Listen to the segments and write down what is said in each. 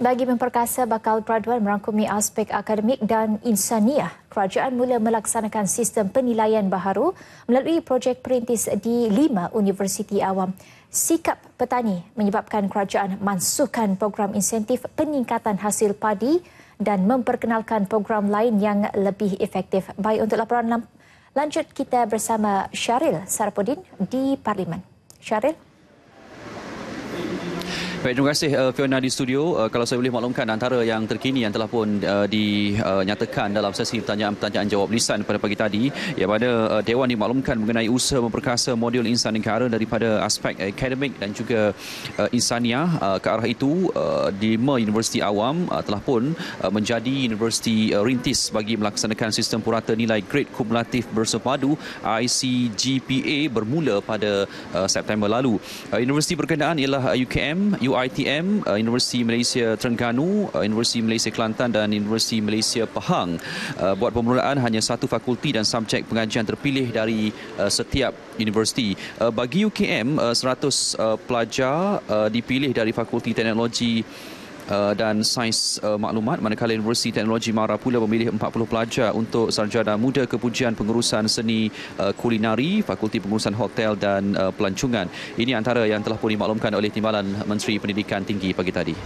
Bagi memperkasa bakal peraduan merangkumi aspek akademik dan insaniah, kerajaan mula melaksanakan sistem penilaian baharu melalui projek perintis di 5 universiti awam. Sikap petani menyebabkan kerajaan mansuhkan program insentif peningkatan hasil padi dan memperkenalkan program lain yang lebih efektif. Baik, untuk laporan lanjut kita bersama Syaril Sarapuddin di Parlimen. Syaril. Baik, terima kasih Fiona di studio. Kalau saya boleh maklumkan antara yang terkini yang telah pun dinyatakan dalam sesi pertanyaan jawab lisan pada pagi tadi, yang mana Dewan dimaklumkan mengenai usaha memperkasa modul insan negara daripada aspek akademik dan juga insaniah. Ke arah itu, 5 universiti awam telah pun menjadi universiti rintis bagi melaksanakan sistem purata nilai grade kumulatif bersepadu ICGPA bermula pada September lalu. Universiti berkenaan ialah UKM, UiTM, Universiti Malaysia Terengganu, Universiti Malaysia Kelantan dan Universiti Malaysia Pahang. Buat permulaan hanya satu fakulti dan subjek pengajian terpilih dari setiap universiti. Bagi UKM, 100 pelajar dipilih dari Fakulti Teknologi dan Sains Maklumat, manakala Universiti Teknologi Mara pula memilih 40 pelajar untuk sarjana muda kepujian pengurusan seni kulinari, Fakulti Pengurusan Hotel dan Pelancongan. Ini antara yang telah pun dimaklumkan oleh Timbalan Menteri Pendidikan Tinggi pagi tadi.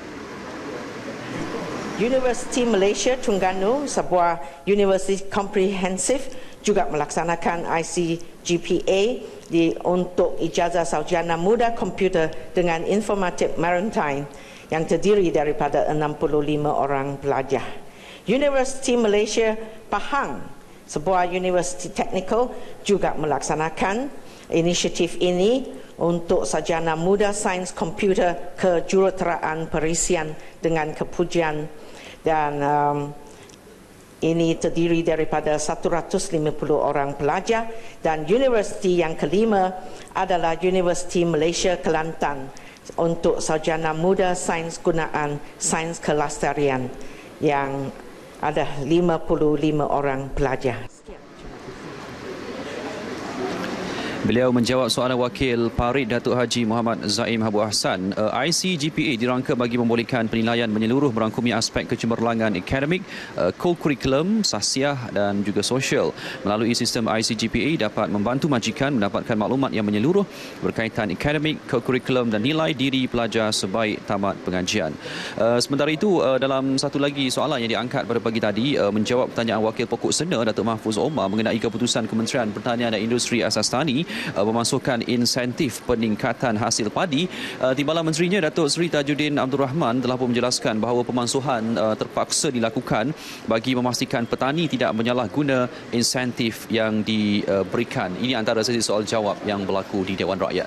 Universiti Malaysia Terengganu, sebuah universiti komprehensif, juga melaksanakan ICGPA untuk ijazah sarjana muda komputer dengan informatik maritime yang terdiri daripada 65 orang pelajar. Universiti Malaysia Pahang, sebuah universiti teknikal, juga melaksanakan inisiatif ini untuk sarjana muda sains komputer kejuruteraan perisian dengan kepujian, dan ini terdiri daripada 150 orang pelajar. Dan universiti yang kelima adalah Universiti Malaysia Kelantan untuk sarjana muda sains gunaan sains kelestarian yang ada 55 orang pelajar. Beliau menjawab soalan Wakil Parit Datuk Haji Muhammad Zaim Habu Ahsan. ICGPA dirangka bagi membolehkan penilaian menyeluruh merangkumi aspek kecemerlangan akademik, co-curriculum, sahsiah dan juga sosial. Melalui sistem ICGPA dapat membantu majikan mendapatkan maklumat yang menyeluruh berkaitan akademik, co-curriculum dan nilai diri pelajar sebaik tamat pengajian. Sementara itu, dalam satu lagi soalan yang diangkat pada pagi tadi, menjawab pertanyaan Wakil Pokok Sena Datuk Mahfuz Omar mengenai keputusan Kementerian Pertanian dan Industri Asas Tani memasukkan insentif peningkatan hasil padi, Timbalan Menterinya Datuk Seri Tajuddin Abdul Rahman telah pun menjelaskan bahawa pemansuhan terpaksa dilakukan bagi memastikan petani tidak menyalahguna insentif yang diberikan. Ini antara sesi soal jawab yang berlaku di Dewan Rakyat.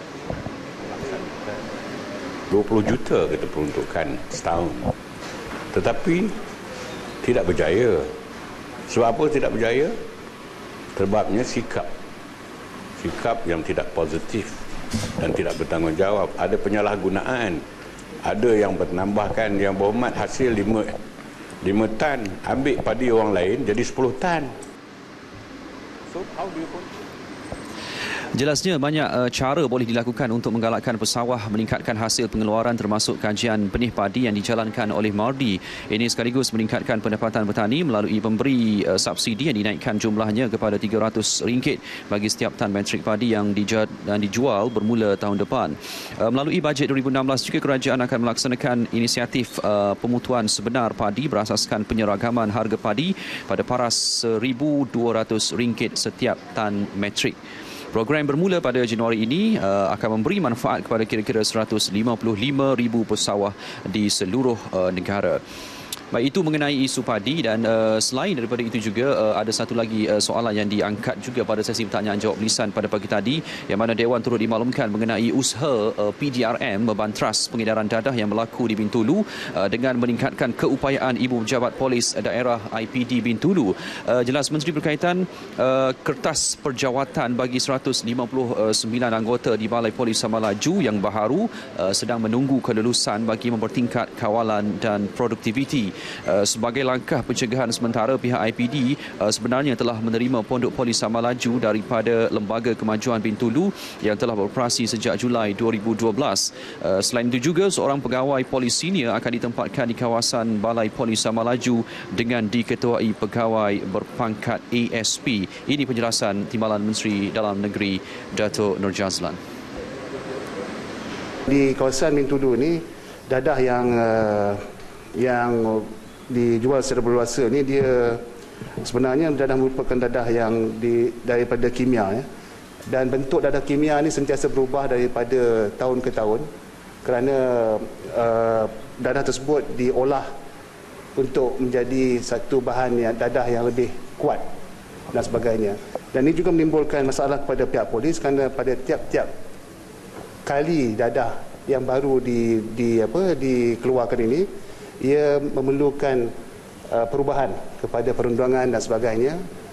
20 juta kita peruntukkan setahun, tetapi tidak berjaya. Sebab apa tidak berjaya? Sebabnya sikap yang tidak positif dan tidak bertanggungjawab. Ada penyalahgunaan, ada yang menambahkan, yang berhormat hasil 5 tan, ambil padi orang lain jadi 10 tan. So how do you control? Jelasnya banyak cara boleh dilakukan untuk menggalakkan pesawah meningkatkan hasil pengeluaran, termasuk kajian benih padi yang dijalankan oleh MARDI. Ini sekaligus meningkatkan pendapatan petani melalui pemberi subsidi yang dinaikkan jumlahnya kepada RM300 bagi setiap tan metrik padi yang dijual bermula tahun depan. Melalui bajet 2016 juga kerajaan akan melaksanakan inisiatif pemutuan sebenar padi berasaskan penyeragaman harga padi pada paras RM1,200 setiap tan metrik. Program bermula pada Januari ini akan memberi manfaat kepada kira-kira 155,000 pesawah di seluruh negara. Baik, itu mengenai isu padi, dan selain daripada itu juga ada satu lagi soalan yang diangkat juga pada sesi pertanyaan jawab lisan pada pagi tadi, yang mana Dewan turut dimaklumkan mengenai usaha PDRM membantras pengedaran dadah yang berlaku di Bintulu dengan meningkatkan keupayaan Ibu Pejabat Polis Daerah IPD Bintulu. Jelas Menteri berkaitan kertas perjawatan bagi 159 anggota di Balai Polis Samalaju yang baharu sedang menunggu kelulusan bagi mempertingkat kawalan dan produktiviti. Sebagai langkah pencegahan sementara, pihak IPD sebenarnya telah menerima pondok polis Samalaju daripada Lembaga Kemajuan Bintulu yang telah beroperasi sejak Julai 2012. Selain itu juga, seorang pegawai polis senior akan ditempatkan di kawasan Balai Polis Samalaju dengan diketuai pegawai berpangkat ASP. Ini penjelasan Timbalan Menteri Dalam Negeri Dato' Nur Jazlan. Di kawasan Bintulu ni, dadah yang dijual secara berluasa ni, dia sebenarnya dadah merupakan dadah yang daripada kimia, ya. Dan bentuk dadah kimia ni sentiasa berubah daripada tahun ke tahun kerana dadah tersebut diolah untuk menjadi satu bahan dadah yang lebih kuat dan sebagainya. Dan ini juga menimbulkan masalah kepada pihak polis kerana pada tiap-tiap kali dadah yang baru dikeluarkan ini, ia memerlukan perubahan kepada perundangan dan sebagainya.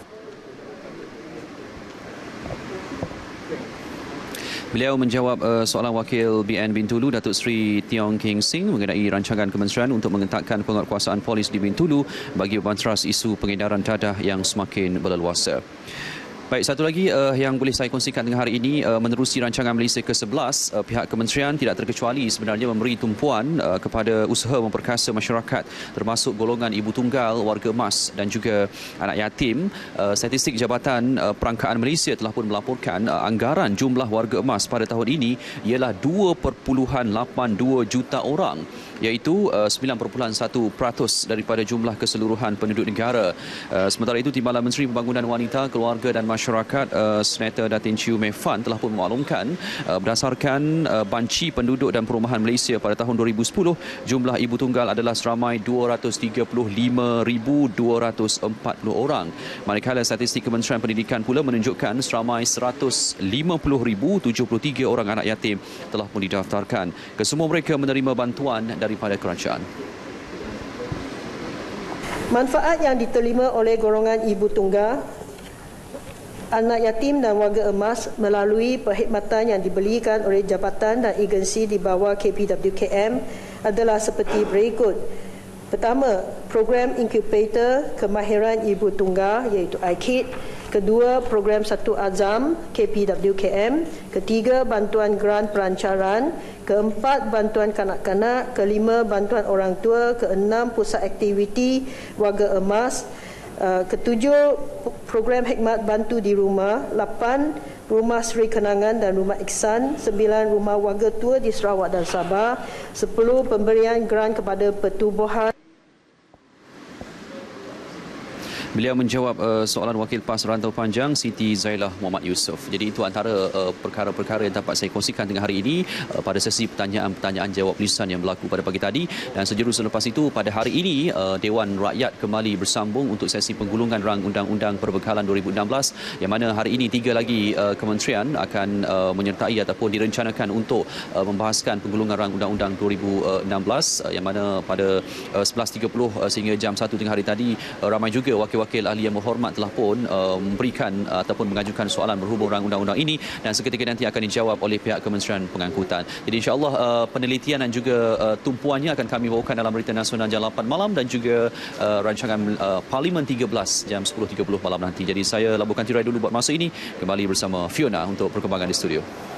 Beliau menjawab soalan Wakil BN Bintulu Datuk Seri Tiong Keng Sing mengenai rancangan kementerian untuk mengentakkan penguatkuasaan polis di Bintulu bagi membantras isu pengedaran dadah yang semakin berleluasa. Baik, satu lagi yang boleh saya kongsikan dengan hari ini, menerusi rancangan Malaysia ke-11, pihak kementerian tidak terkecuali sebenarnya memberi tumpuan kepada usaha memperkasa masyarakat termasuk golongan ibu tunggal, warga emas dan juga anak yatim. Statistik Jabatan Perangkaan Malaysia telah pun melaporkan anggaran jumlah warga emas pada tahun ini ialah 2.82 juta orang, iaitu 9.1% daripada jumlah keseluruhan penduduk negara. Sementara itu, Timbalan Menteri Pembangunan Wanita, Keluarga dan Masyarakat Senator Datin Chew Mei Fan telah pun memaklumkan berdasarkan banci penduduk dan perumahan Malaysia pada tahun 2010, jumlah ibu tunggal adalah seramai 235,240 orang. Manakala statistik Kementerian Pendidikan pula menunjukkan seramai 150,073 orang anak yatim telah pun didaftarkan. Kesemua mereka menerima bantuan daripada kerajaan. Manfaat yang diterima oleh golongan ibu tunggal, anak yatim dan warga emas melalui perkhidmatan yang diberikan oleh jabatan dan agensi di bawah KPWKM adalah seperti berikut. Pertama, program inkubator kemahiran ibu tunggal iaitu IKID. Kedua, program Satu Azam KPWKM. Ketiga, bantuan grant perancaran. Keempat, bantuan kanak-kanak. Kelima, bantuan orang tua. Keenam, pusat aktiviti warga emas. Ketujuh, program hikmat bantu di rumah. 8, rumah Seri Kenangan dan rumah Iksan. 9, rumah warga tua di Sarawak dan Sabah. 10, pemberian grant kepada pertubuhan. Beliau menjawab soalan Wakil PAS Rantau Panjang Siti Zailah Muhammad Yusof. Jadi itu antara perkara-perkara yang dapat saya kongsikan dengan hari ini pada sesi pertanyaan jawab lisan yang berlaku pada pagi tadi. Dan sejurus selepas itu, pada hari ini Dewan Rakyat kembali bersambung untuk sesi penggulungan rang Undang-Undang Perbekalan 2016, yang mana hari ini 3 lagi kementerian akan menyertai ataupun direncanakan untuk membahaskan penggulungan rang Undang-Undang 2016, yang mana pada 11.30 sehingga jam 1 tengah hari tadi ramai juga wakil ahli yang berhormat telah pun memberikan ataupun mengajukan soalan berhubung dengan undang-undang ini, dan seketika nanti akan dijawab oleh pihak Kementerian Pengangkutan. Jadi insya-Allah penelitian dan juga tumpuannya akan kami bawakan dalam Berita Nasional jam 8 malam dan juga rancangan Parlimen 13 jam 10.30 malam nanti. Jadi saya laburkan tirai dulu buat masa ini, kembali bersama Fiona untuk perkembangan di studio.